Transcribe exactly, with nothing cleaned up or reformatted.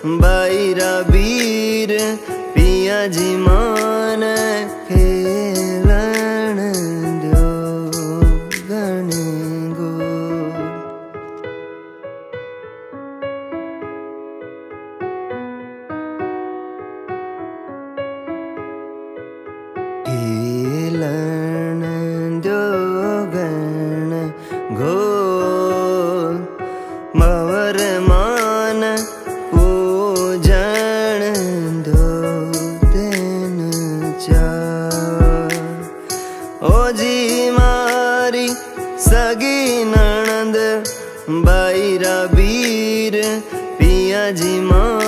बाईरा बीर पिया जी मान खेलन दो गण गो। खेलन दो गण गो मवर मान पूजन दो दिन चार। ओ जी मारी सगी नणंद बाईरा बीर पिया जी मां